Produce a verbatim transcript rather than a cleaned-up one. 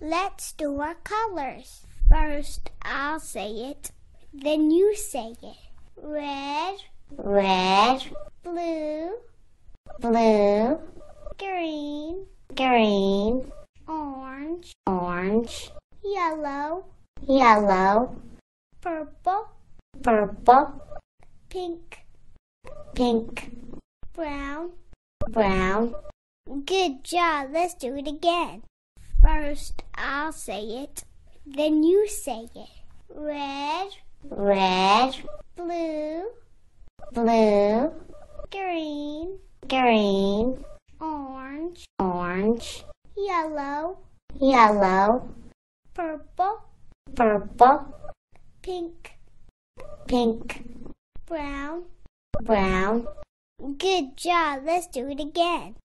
Let's do our colors. First, I'll say it, then you say it. Red, red, blue, blue, green, green, orange, orange, yellow, yellow, purple, purple, pink, pink, brown. brown. Good job. Let's do it again. First, I'll say it, then you say it. Red, Red, blue, blue, green, green, orange, orange, yellow, yellow, purple, purple, pink, pink, brown. brown. Good job. Let's do it again.